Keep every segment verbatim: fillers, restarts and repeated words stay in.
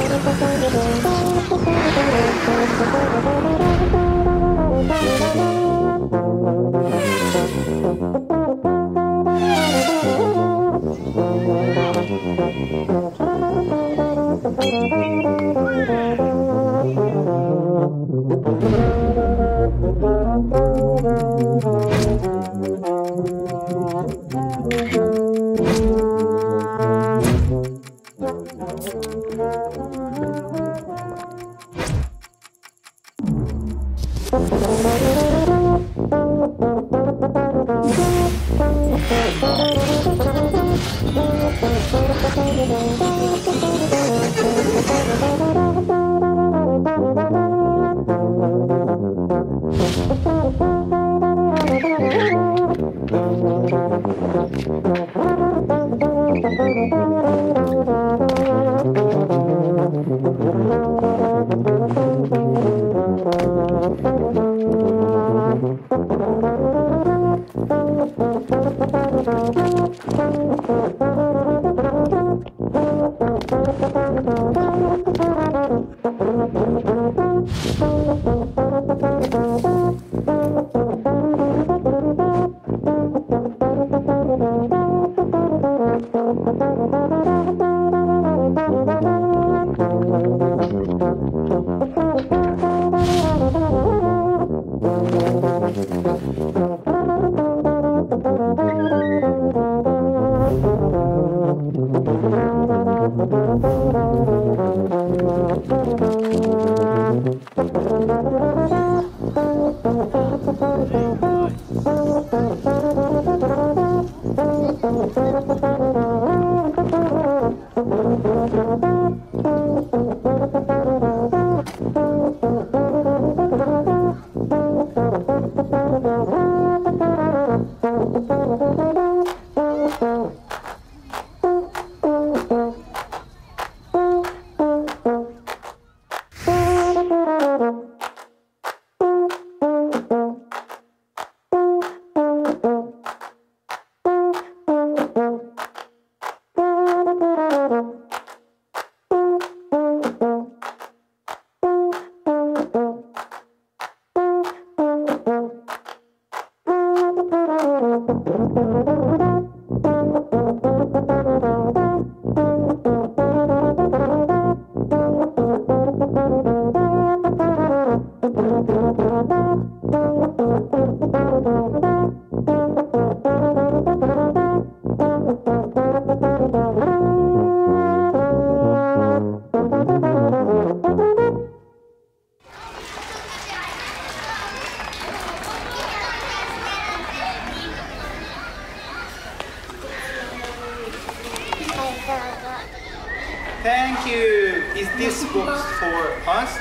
Thank you. Is this box for us?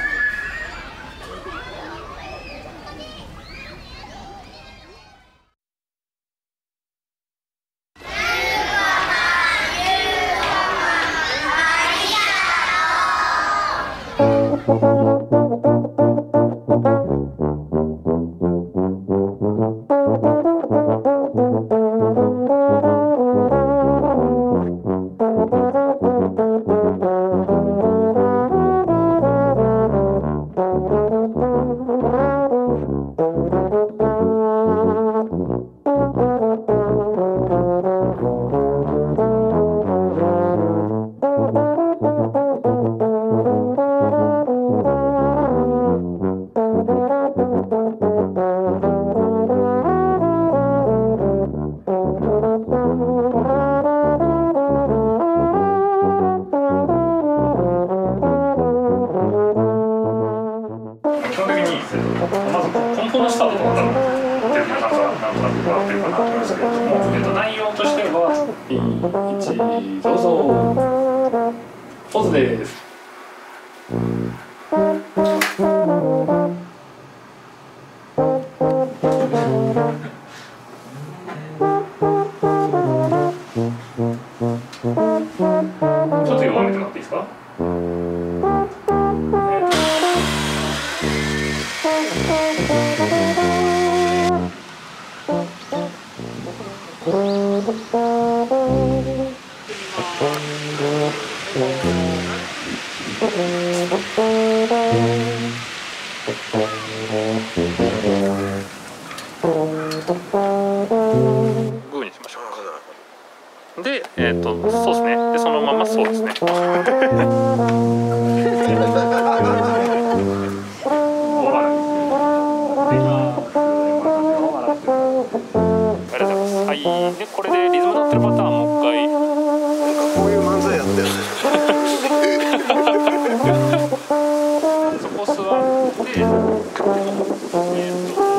どうぞ。ポーズです。ちょっと弱めてもらっていいですか。 グーにしましょうか。で、えっと、そうですね。で、そのままそうですね。ありがとうございます。はい。で、これでリズム乗ってるパターンもう一回。 こういう漫才やってる。 そこ座って。えっと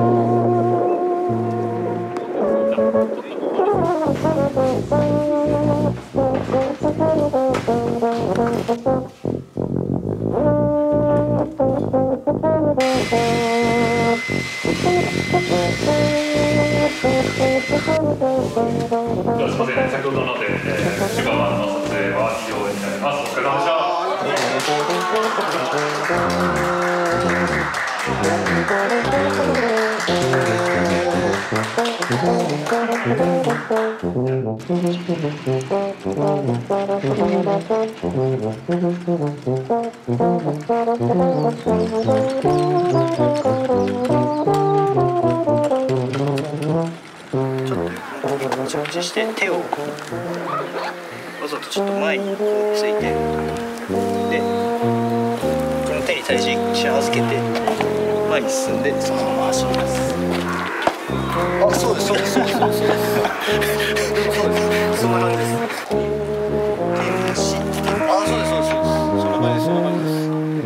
じゃあすみません、先ほどので、えー、シュガーマンの撮影は以上になります。お疲れ様でした。 着地して手をわざとちょっと前にこうついて、でこの手に体重し預けて前に進んでそのまま走ります。あ、そうですそうですそうですそうですそうですそんな感じです。天使、あ、そうですそうですそうです、そんな感じですそんな感じです。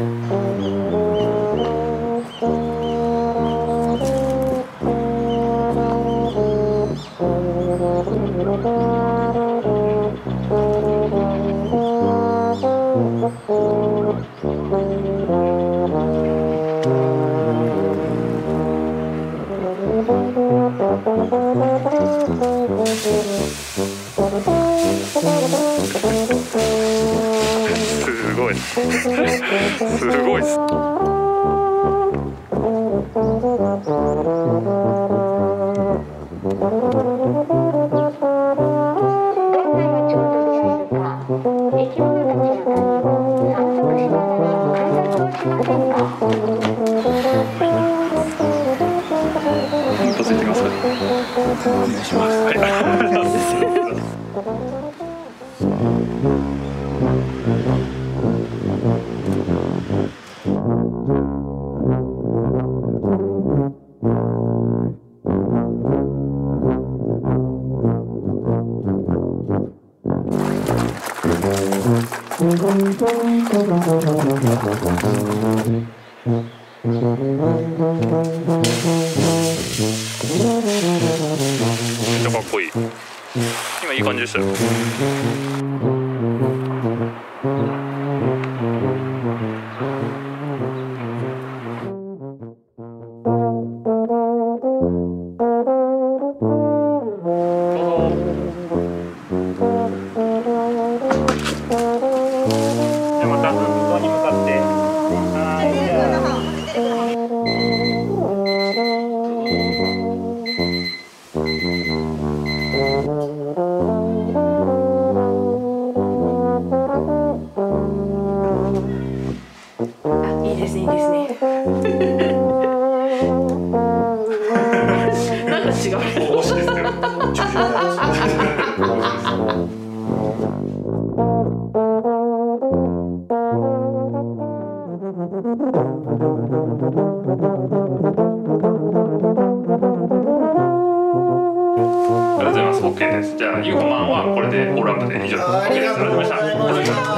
すごいすごいっす。一発いってください。お願いします。はい。めっちゃかっこいい。今いい感じでしたよ。また運動に向かって。 いいですね、いいですね。なんか違う。 惜しいですよ。ありがとうございます。オッケーです。じゃあユーホマンはこれでオールアップで以上です。オッケーです。ありがとうございました。ありがとうございます。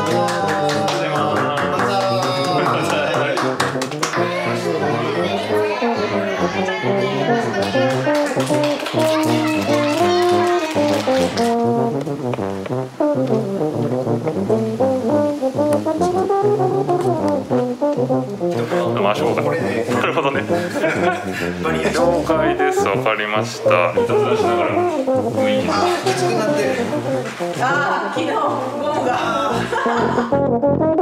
回しょうか。なるほどね。了解です。わかりました。いたずらしながら雰囲気が。 ああ、昨日ゴムが。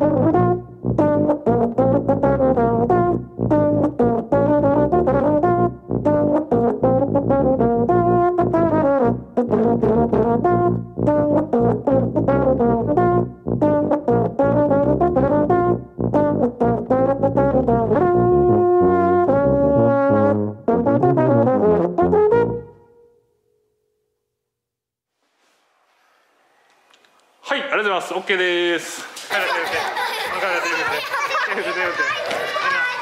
はい、ありがとうございます。オッケーです。